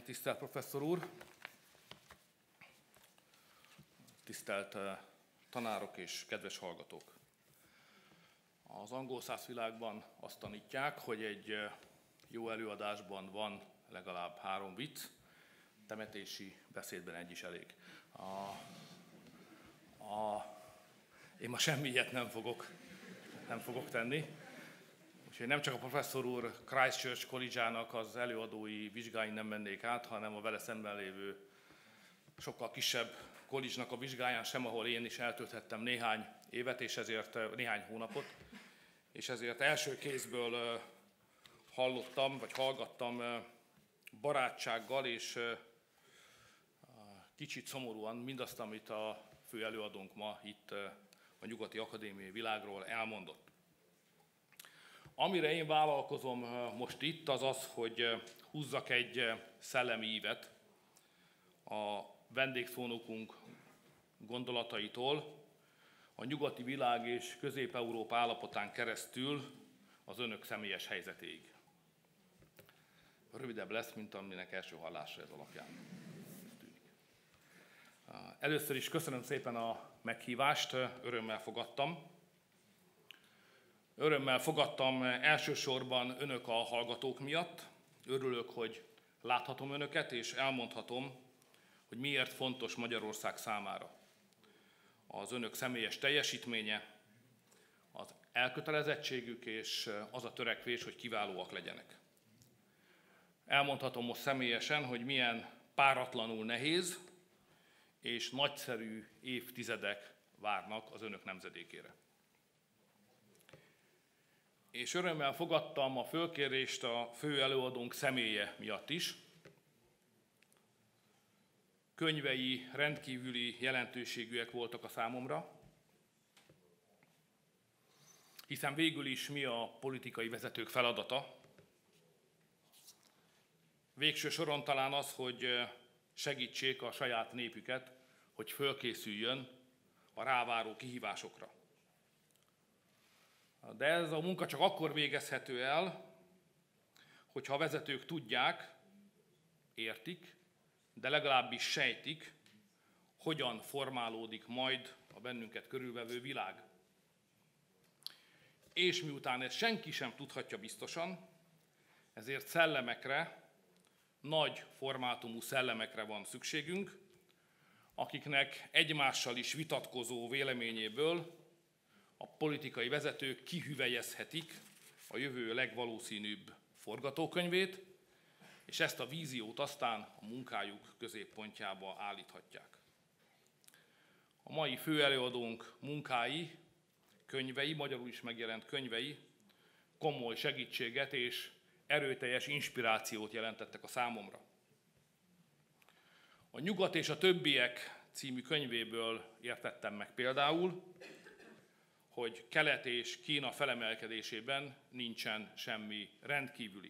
tisztelt professzor úr, tisztelt tanárok és kedves hallgatók! Az angol száz világban azt tanítják, hogy egy jó előadásban van legalább 3 vicc, temetési beszédben egy is elég. Én ma semmi ilyet nem fogok tenni. Úgyhogy nem csak a professzor úr Christchurch College-ának az előadói vizsgáin nem mennék át, hanem a vele szemben lévő sokkal kisebb college-nak a vizsgáján sem, ahol én is eltölthettem néhány évet, és ezért néhány hónapot, és ezért első kézből hallgattam barátsággal és kicsit szomorúan mindazt, amit a fő előadónk ma itt a Nyugati Akadémiai Világról elmondott. Amire én vállalkozom most itt, az az, hogy húzzak egy szellemi ívet a vendégszónokunk gondolataitól a nyugati világ és Közép-Európa állapotán keresztül az önök személyes helyzetéig. Rövidebb lesz, mint aminek első hallásra ez alapján tűnik. Először is köszönöm szépen a meghívást, örömmel fogadtam. Örömmel fogadtam elsősorban önök a hallgatók miatt. Örülök, hogy láthatom önöket, és elmondhatom, hogy miért fontos Magyarország számára az önök személyes teljesítménye, az elkötelezettségük és az a törekvés, hogy kiválóak legyenek. Elmondhatom most személyesen, hogy milyen páratlanul nehéz és nagyszerű évtizedek várnak az önök nemzedékére. És örömmel fogadtam a fölkérést a fő előadónk személye miatt is. Könyvei rendkívüli jelentőségűek voltak a számomra, hiszen végül is mi a politikai vezetők feladata? Végső soron talán az, hogy segítsék a saját népüket, hogy fölkészüljön a ráváró kihívásokra. De ez a munka csak akkor végezhető el, hogyha a vezetők tudják, értik, de legalábbis sejtik, hogyan formálódik majd a bennünket körülvevő világ. És miután ezt senki sem tudhatja biztosan, ezért szellemekre, nagy formátumú szellemekre van szükségünk, akiknek egymással is vitatkozó véleményéből a politikai vezetők kihüvelyezhetik a jövő legvalószínűbb forgatókönyvét, és ezt a víziót aztán a munkájuk középpontjába állíthatják. A mai főelőadónk munkái, könyvei, magyarul is megjelent könyvei komoly segítséget és erőteljes inspirációt jelentettek a számomra. A Nyugat és a többiek című könyvéből értettem meg például, hogy Kelet és Kína felemelkedésében nincsen semmi rendkívüli.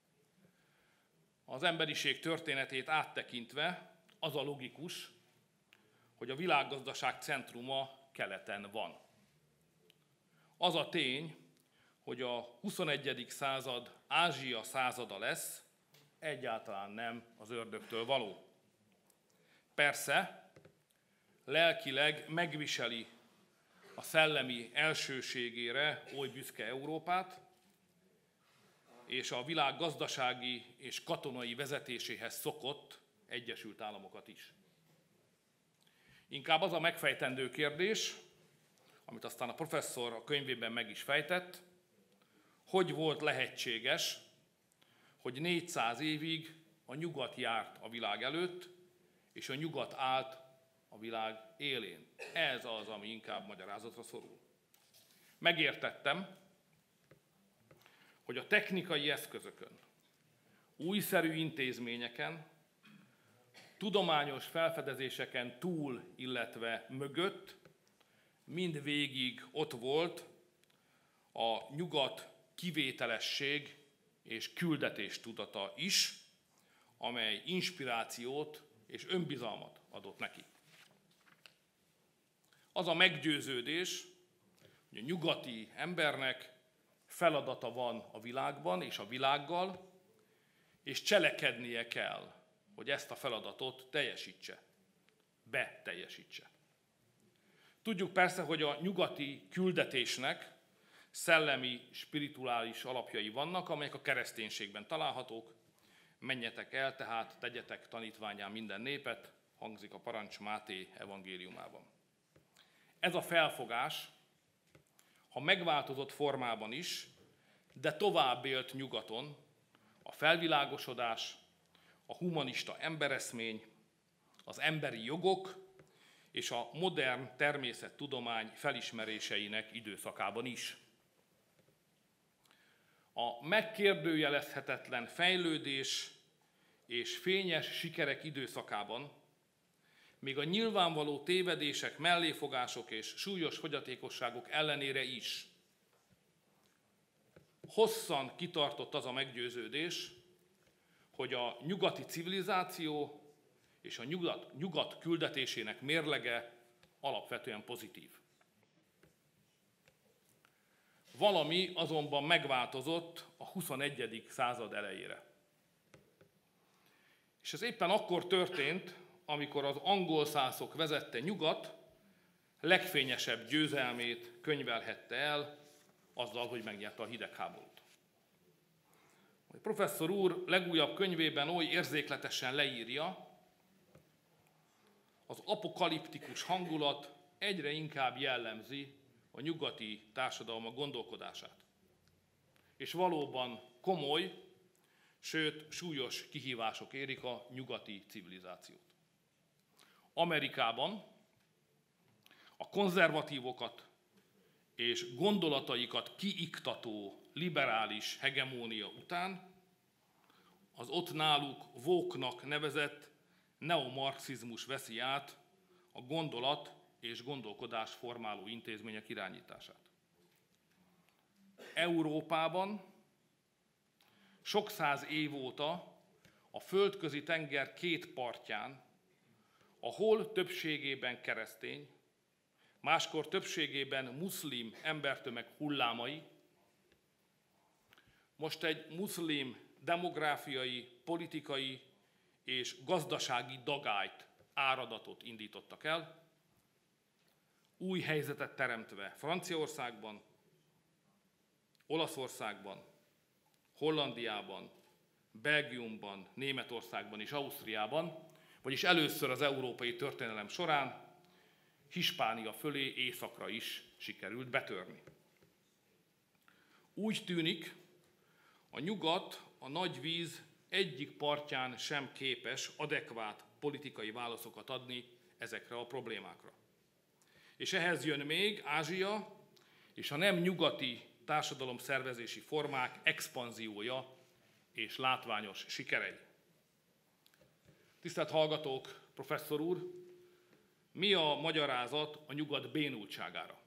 Az emberiség történetét áttekintve az a logikus, hogy a világgazdaság centruma keleten van. Az a tény, hogy a 21. század Ázsia százada lesz, egyáltalán nem az ördögtől való. Persze, lelkileg megviseli a szellemi elsőségére oly büszke Európát, és a világ gazdasági és katonai vezetéséhez szokott Egyesült Államokat is. Inkább az a megfejtendő kérdés, amit aztán a professzor a könyvében meg is fejtett, hogy volt lehetséges, hogy 400 évig a nyugat járt a világ előtt, és a nyugat állt a világ élén. Ez az, ami inkább magyarázatra szorul. Megértettem, hogy a technikai eszközökön, újszerű intézményeken, tudományos felfedezéseken túl, illetve mögött mindvégig ott volt a nyugat kivételesség és küldetés tudata is, amely inspirációt és önbizalmat adott neki. Az a meggyőződés, hogy a nyugati embernek feladata van a világban és a világgal, és cselekednie kell hogy ezt a feladatot beteljesítse. Tudjuk persze, hogy a nyugati küldetésnek szellemi, spirituális alapjai vannak, amelyek a kereszténységben találhatók. Menjetek el, tehát tegyetek tanítvánnyá minden népet, hangzik a parancs Máté evangéliumában. Ez a felfogás, ha megváltozott formában is, de tovább élt nyugaton, a felvilágosodás, a humanista embereszmény, az emberi jogok és a modern természettudomány felismeréseinek időszakában is. A megkérdőjelezhetetlen fejlődés és fényes sikerek időszakában, még a nyilvánvaló tévedések, melléfogások és súlyos fogyatékosságok ellenére is hosszan kitartott az a meggyőződés, hogy a nyugati civilizáció és a nyugat küldetésének mérlege alapvetően pozitív. Valami azonban megváltozott a 21. század elejére. És ez éppen akkor történt, amikor az angolszászok vezette nyugat legfényesebb győzelmét könyvelhette el azzal, hogy megnyerte a hidegháborút. A professzor úr legújabb könyvében oly érzékletesen leírja, az apokaliptikus hangulat egyre inkább jellemzi a nyugati társadalmak gondolkodását. És valóban komoly, sőt súlyos kihívások érik a nyugati civilizációt. Amerikában a konzervatívokat és gondolataikat kiiktató liberális hegemónia után az ott náluk woke-nak nevezett neomarxizmus veszi át a gondolat és gondolkodás formáló intézmények irányítását. Európában sok száz év óta a földközi tenger két partján, ahol többségében keresztény, máskor többségében muszlim embertömeg hullámai, most egy muszlim demográfiai, politikai és gazdasági dagályt, áradatot indítottak el, új helyzetet teremtve Franciaországban, Olaszországban, Hollandiában, Belgiumban, Németországban és Ausztriában, vagyis először az európai történelem során Hispánia fölé északra is sikerült betörni. Úgy tűnik, a nyugat a nagy víz egyik partján sem képes adekvát politikai válaszokat adni ezekre a problémákra. És ehhez jön még Ázsia és a nem nyugati társadalomszervezési formák expanziója és látványos sikerei. Tisztelt hallgatók, professzor úr, mi a magyarázat a nyugat bénultságára?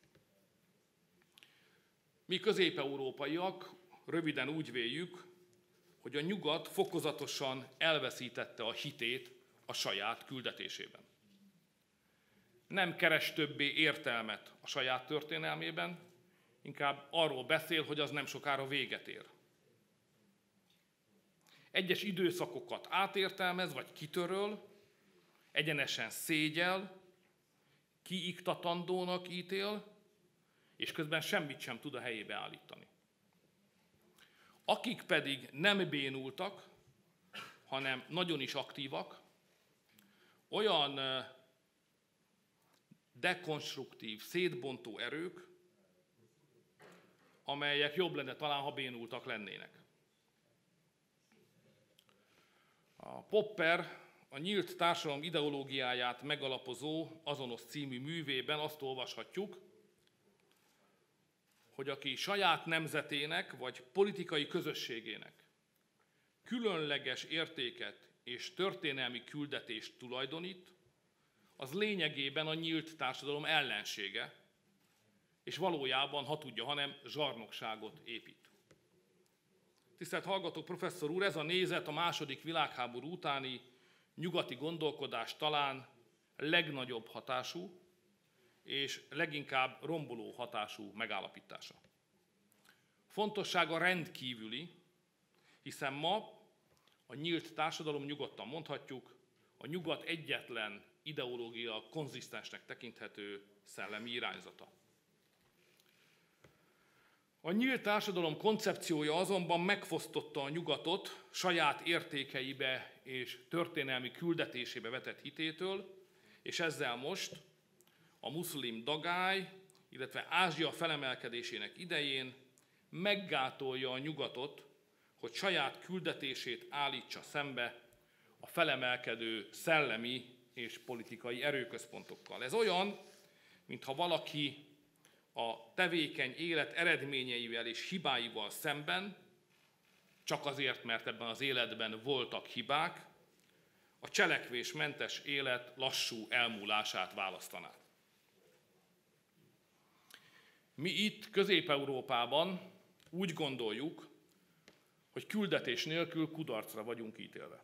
Mi közép-európaiak röviden úgy véljük, hogy a nyugat fokozatosan elveszítette a hitét a saját küldetésében. Nem keres többé értelmet a saját történelmében, inkább arról beszél, hogy az nem sokára véget ér. Egyes időszakokat átértelmez, vagy kitöröl, egyenesen szégyel, kiiktatandónak ítél, és közben semmit sem tud a helyébe állítani. Akik pedig nem bénultak, hanem nagyon is aktívak, olyan dekonstruktív, szétbontó erők, amelyek jobb lenne talán, ha bénultak lennének. A Popper a nyílt társadalom ideológiáját megalapozó Azonos című művében azt olvashatjuk, hogy aki saját nemzetének vagy politikai közösségének különleges értéket és történelmi küldetést tulajdonít, az lényegében a nyílt társadalom ellensége, és valójában, ha tudja, hanem zsarnokságot épít. Tisztelt hallgatók, professzor úr, ez a nézet a II. Világháború utáni nyugati gondolkodás talán legnagyobb hatású és leginkább romboló hatású megállapítása. Fontossága rendkívüli, hiszen ma a nyílt társadalom, nyugodtan mondhatjuk, a nyugat egyetlen ideológia konzisztensnek tekinthető szellemi irányzata. A nyílt társadalom koncepciója azonban megfosztotta a nyugatot saját értékeibe és történelmi küldetésébe vetett hitétől, és ezzel most a muszlim dagály, illetve Ázsia felemelkedésének idején meggátolja a nyugatot, hogy saját küldetését állítsa szembe a felemelkedő szellemi és politikai erőközpontokkal. Ez olyan, mintha valaki a tevékeny élet eredményeivel és hibáival szemben, csak azért, mert ebben az életben voltak hibák, a cselekvésmentes élet lassú elmúlását választaná. Mi itt Közép-Európában úgy gondoljuk, hogy küldetés nélkül kudarcra vagyunk ítélve.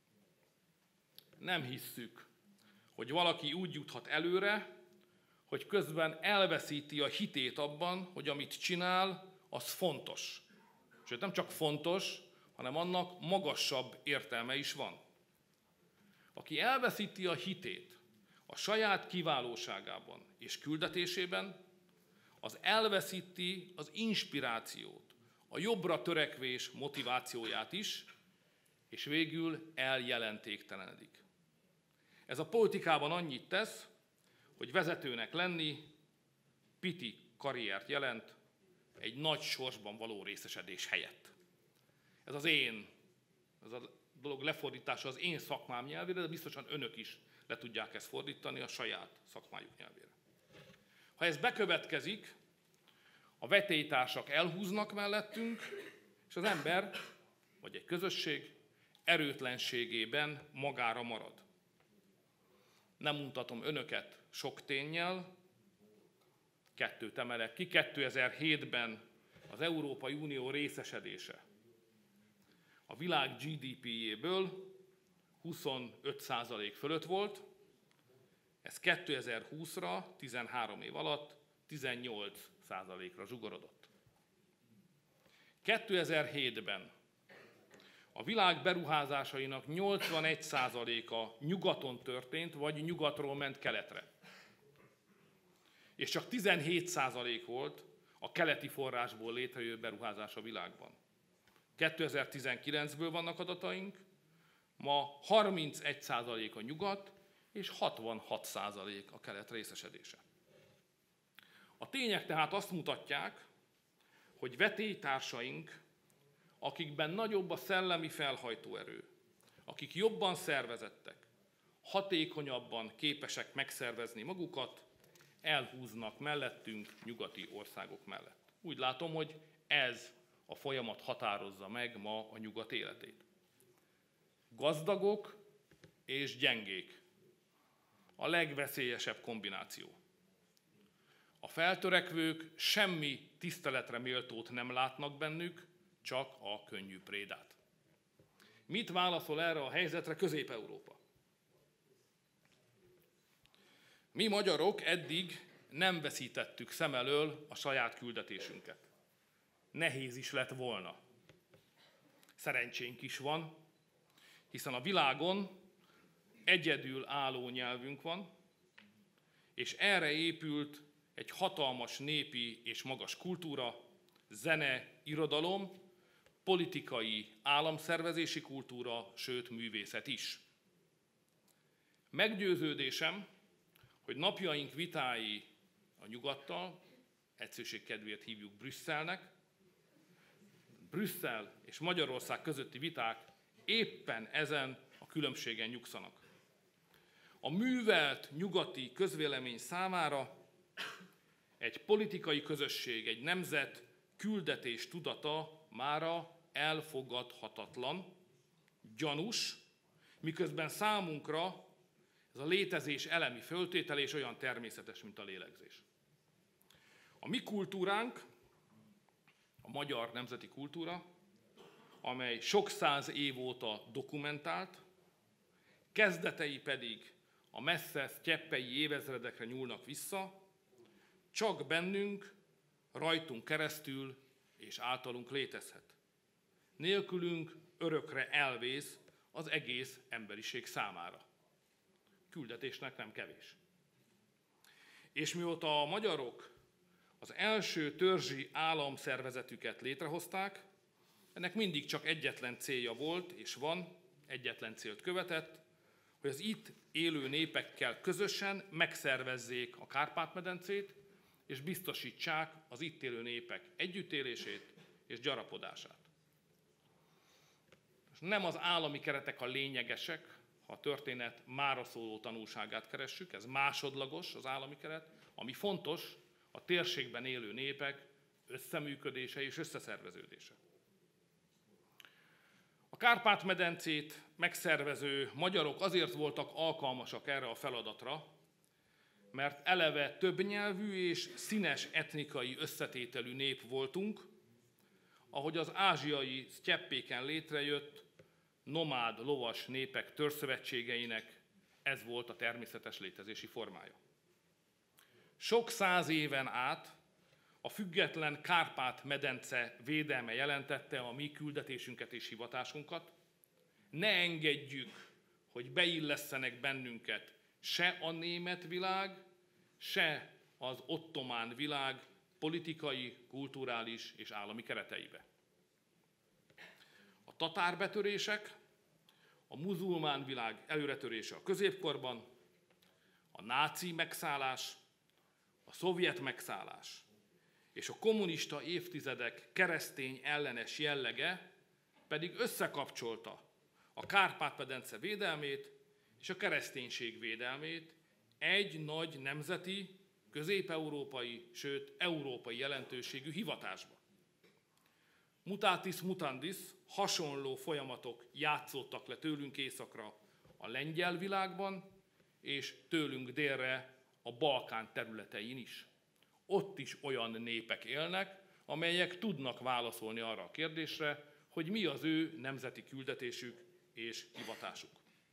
Nem hisszük, hogy valaki úgy juthat előre, hogy közben elveszíti a hitét abban, hogy amit csinál, az fontos. Sőt, nem csak fontos, hanem annak magasabb értelme is van. Aki elveszíti a hitét a saját kiválóságában és küldetésében, az elveszíti az inspirációt, a jobbra törekvés motivációját is, és végül eljelentéktelenedik. Ez a politikában annyit tesz, hogy vezetőnek lenni piti karriert jelent egy nagy sorsban való részesedés helyett. Ez a dolog lefordítása az én szakmám nyelvére, de biztosan önök is le tudják ezt fordítani a saját szakmájuk nyelvére. Ha ez bekövetkezik, a vetélytársak elhúznak mellettünk, és az ember, vagy egy közösség erőtlenségében magára marad. Nem mutatom önöket sok ténnyel, kettőt emelek ki. 2007-ben az Európai Unió részesedése a világ GDP-jéből 25% fölött volt, ez 2020-ra, 13 év alatt 18%-ra zsugorodott. 2007-ben a világ beruházásainak 81%-a nyugaton történt, vagy nyugatról ment keletre. És csak 17% volt a keleti forrásból létrejövő beruházás a világban. 2019-ből vannak adataink, ma 31% a nyugat, és 66% a kelet részesedése. A tények tehát azt mutatják, hogy vetélytársaink, akikben nagyobb a szellemi felhajtóerő, akik jobban szervezettek, hatékonyabban képesek megszervezni magukat, elhúznak mellettünk nyugati országok mellett. Úgy látom, hogy ez a folyamat határozza meg ma a nyugat életét. Gazdagok és gyengék. A legveszélyesebb kombináció. A feltörekvők semmi tiszteletre méltót nem látnak bennük, csak a könnyű prédát. Mit válaszol erre a helyzetre Közép-Európa? Mi magyarok eddig nem veszítettük szem elől a saját küldetésünket. Nehéz is lett volna. Szerencsénk is van, hiszen a világon egyedül álló nyelvünk van, és erre épült egy hatalmas népi és magas kultúra, zene, irodalom, politikai, államszervezési kultúra, sőt művészet is. Meggyőződésem, hogy napjaink vitái a nyugattal, egyszerűség kedvéért hívjuk Brüsszelnek, Brüsszel és Magyarország közötti viták éppen ezen a különbségen nyugszanak. A művelt nyugati közvélemény számára egy politikai közösség, egy nemzet küldetés tudata mára elfogadhatatlan, gyanús, miközben számunkra ez a létezés elemi föltétele és olyan természetes, mint a lélegzés. A mi kultúránk, a magyar nemzeti kultúra, amely sok száz év óta dokumentált, kezdetei pedig a messze sztyeppei évezredekre nyúlnak vissza, csak bennünk, rajtunk keresztül és általunk létezhet. Nélkülünk örökre elvész az egész emberiség számára. Küldetésnek nem kevés. És mióta a magyarok az első törzsi államszervezetüket létrehozták, ennek mindig csak egyetlen célja volt, és van, egyetlen célt követett, hogy az itt élő népekkel közösen megszervezzék a Kárpát-medencét, és biztosítsák az itt élő népek együttélését és gyarapodását. Nem az állami keretek a lényegesek, ha a történet mára szóló tanulságát keressük, ez másodlagos az állami keret, ami fontos, a térségben élő népek összeműködése és összeszerveződése. A Kárpát-medencét megszervező magyarok azért voltak alkalmasak erre a feladatra, mert eleve többnyelvű és színes etnikai összetételű nép voltunk, ahogy az ázsiai sztyeppéken létrejött nomád lovas népek törzszövetségeinek ez volt a természetes létezési formája. Sok száz éven át a független Kárpát-medence védelme jelentette a mi küldetésünket és hivatásunkat. Ne engedjük, hogy beillesszenek bennünket se a német világ, se az ottomán világ politikai, kulturális és állami kereteibe. A tatárbetörések, a muzulmán világ előretörése a középkorban, a náci megszállás, a szovjet megszállás és a kommunista évtizedek keresztény ellenes jellege pedig összekapcsolta a Kárpát-medence védelmét és a kereszténység védelmét egy nagy nemzeti, közép-európai, sőt európai jelentőségű hivatásba. Mutatis mutandis, hasonló folyamatok játszódtak le tőlünk északra a lengyel világban, és tőlünk délre a Balkán területein is. Ott is olyan népek élnek, amelyek tudnak válaszolni arra a kérdésre, hogy mi az ő nemzeti küldetésük és hivatásuk.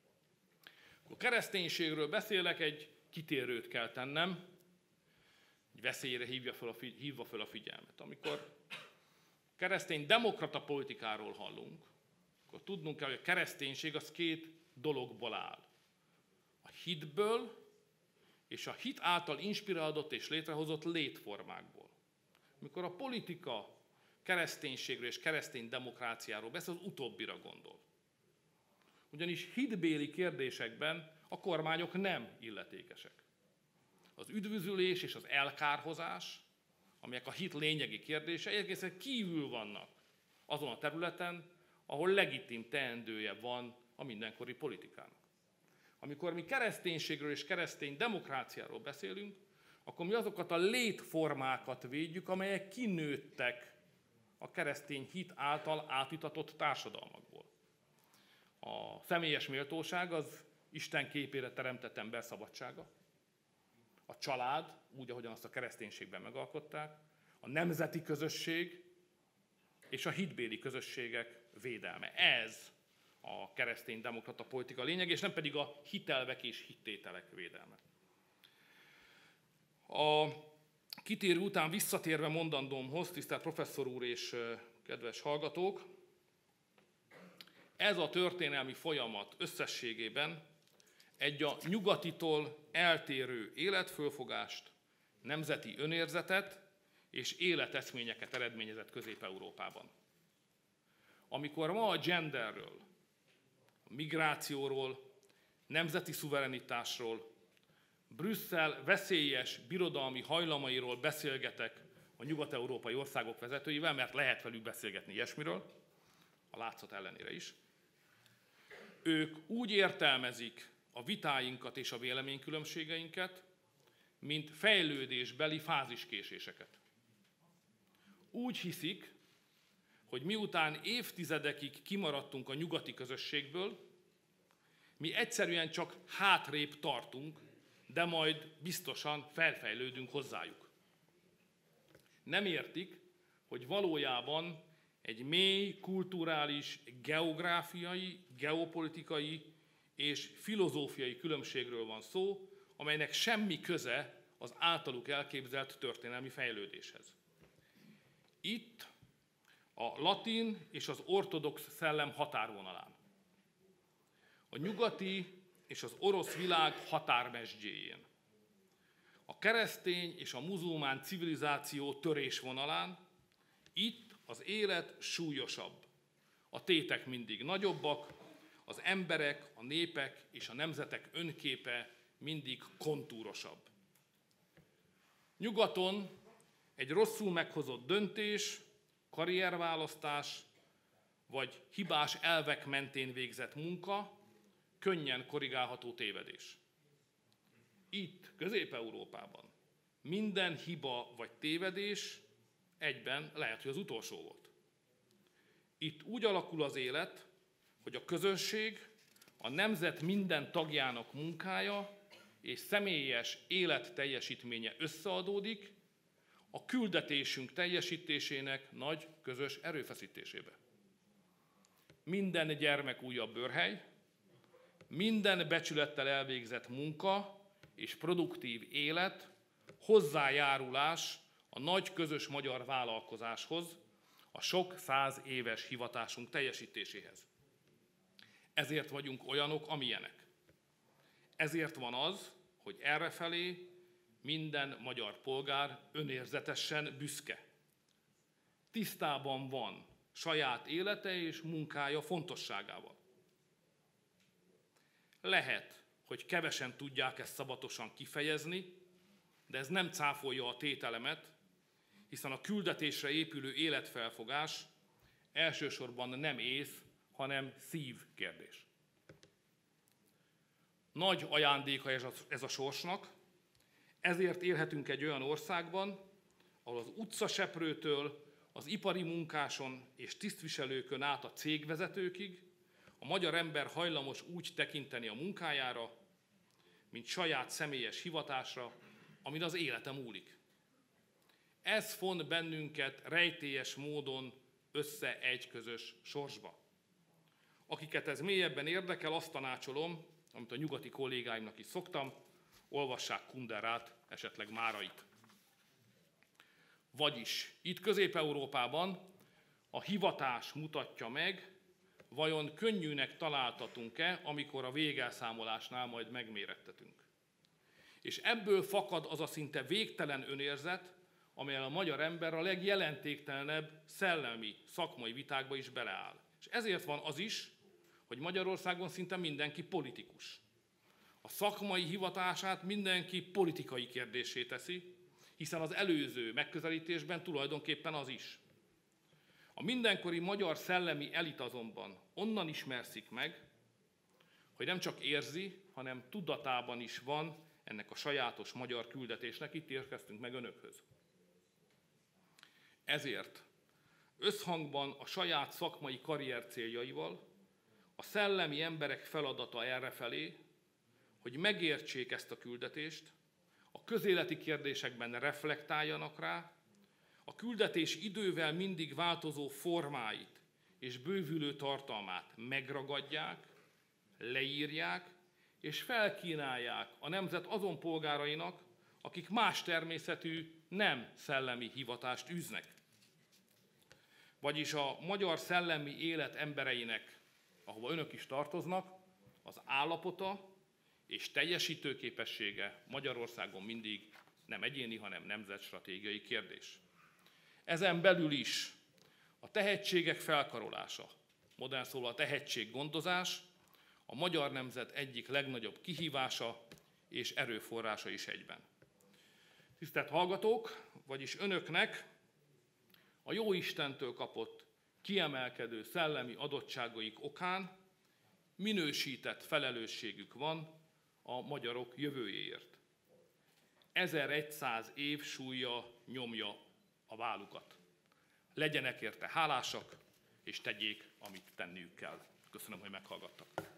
A kereszténységről beszélek, egy kitérőt kell tennem, egy veszélyre hívva fel a figyelmet. Amikor keresztény demokrata politikáról hallunk, akkor tudnunk kell, hogy a kereszténység az két dologból áll. A hitből és a hit által inspirálódott és létrehozott létformákból. Amikor a politika kereszténységről és keresztény demokráciáról beszél, az utóbbira gondol. Ugyanis hitbéli kérdésekben a kormányok nem illetékesek. Az üdvözülés és az elkárhozás, amelyek a hit lényegi kérdése, egészen kívül vannak azon a területen, ahol legitim teendője van a mindenkori politikának. Amikor mi kereszténységről és keresztény demokráciáról beszélünk, akkor mi azokat a létformákat védjük, amelyek kinőttek a keresztény hit által átitatott társadalmakból. A személyes méltóság az Isten képére teremtett ember szabadsága, a család, úgy, ahogyan azt a kereszténységben megalkották, a nemzeti közösség és a hitbéli közösségek védelme. Ez a keresztény demokrata politika lényeg, és nem pedig a hitelvek és hittételek védelme. A kitérő után visszatérve mondandómhoz, tisztelt professzor úr és kedves hallgatók, ez a történelmi folyamat összességében egy a nyugatitól eltérő életfölfogást, nemzeti önérzetet és életeszményeket eredményezett Közép-Európában. Amikor ma a genderről, a migrációról, nemzeti szuverenitásról, Brüsszel veszélyes birodalmi hajlamairól beszélgetek a nyugat-európai országok vezetőivel, mert lehet velük beszélgetni ilyesmiről, a látszat ellenére is, ők úgy értelmezik a vitáinkat és a véleménykülönbségeinket, mint fejlődésbeli fáziskéséseket. Úgy hiszik, hogy miután évtizedekig kimaradtunk a nyugati közösségből, mi egyszerűen csak hátrébb tartunk, de majd biztosan felfejlődünk hozzájuk. Nem értik, hogy valójában egy mély kulturális, geográfiai, geopolitikai és filozófiai különbségről van szó, amelynek semmi köze az általuk elképzelt történelmi fejlődéshez. Itt a latin és az ortodox szellem határvonalán, a nyugati és az orosz világ határmezsdjéjén, a keresztény és a muzulmán civilizáció törésvonalán. Itt az élet súlyosabb, a tétek mindig nagyobbak, az emberek, a népek és a nemzetek önképe mindig kontúrosabb. Nyugaton egy rosszul meghozott döntés, karrierválasztás vagy hibás elvek mentén végzett munka könnyen korrigálható tévedés. Itt, Közép-Európában minden hiba vagy tévedés egyben lehet, hogy az utolsó volt. Itt úgy alakul az élet, hogy a közösség, a nemzet minden tagjának munkája és személyes életteljesítménye összeadódik a küldetésünk teljesítésének nagy közös erőfeszítésébe. Minden gyermek újabb bőrhely, minden becsülettel elvégzett munka és produktív élet hozzájárulás a nagy közös magyar vállalkozáshoz, a sok 100 éves hivatásunk teljesítéséhez. Ezért vagyunk olyanok, amilyenek. Ezért van az, hogy errefelé minden magyar polgár önérzetesen büszke. Tisztában van saját élete és munkája fontosságával. Lehet, hogy kevesen tudják ezt szabatosan kifejezni, de ez nem cáfolja a tételemet, hiszen a küldetésre épülő életfelfogás elsősorban nem ész, hanem szív kérdés. Nagy ajándéka ez a sorsnak, ezért élhetünk egy olyan országban, ahol az utcaseprőtől az ipari munkáson és tisztviselőkön át a cégvezetőkig a magyar ember hajlamos úgy tekinteni a munkájára, mint saját személyes hivatásra, amin az élete múlik. Ez fon bennünket rejtélyes módon össze egy közös sorsba. Akiket ez mélyebben érdekel, azt tanácsolom, amit a nyugati kollégáimnak is szoktam, olvassák Kunderát, esetleg Márait. Vagyis itt Közép-Európában a hivatás mutatja meg, vajon könnyűnek találtatunk-e, amikor a végelszámolásnál majd megmérettetünk. És ebből fakad az a szinte végtelen önérzet, amelyen a magyar ember a legjelentéktelenebb szellemi, szakmai vitákba is beleáll. És ezért van az is, hogy Magyarországon szinte mindenki politikus. A szakmai hivatását mindenki politikai kérdéssé teszi, hiszen az előző megközelítésben tulajdonképpen az is. A mindenkori magyar szellemi elit azonban onnan ismerszik meg, hogy nem csak érzi, hanem tudatában is van ennek a sajátos magyar küldetésnek, itt érkeztünk meg önökhöz. Ezért összhangban a saját szakmai karrier céljaival a szellemi emberek feladata errefelé, hogy megértsék ezt a küldetést, a közéleti kérdésekben reflektáljanak rá, a küldetés idővel mindig változó formáit és bővülő tartalmát megragadják, leírják és felkínálják a nemzet azon polgárainak, akik más természetű, nem szellemi hivatást űznek. Vagyis a magyar szellemi élet embereinek, ahova önök is tartoznak, az állapota és teljesítőképessége Magyarországon mindig nem egyéni, hanem nemzetstratégiai kérdés. Ezen belül is a tehetségek felkarolása, modern szólva a tehetséggondozás, a magyar nemzet egyik legnagyobb kihívása és erőforrása is egyben. Tisztelt hallgatók, vagyis önöknek a Jóistentől kapott kiemelkedő szellemi adottságaik okán minősített felelősségük van a magyarok jövőjéért. 1100 év súlya nyomja a vállukat. Legyenek érte hálásak, és tegyék, amit tenniük kell. Köszönöm, hogy meghallgattak.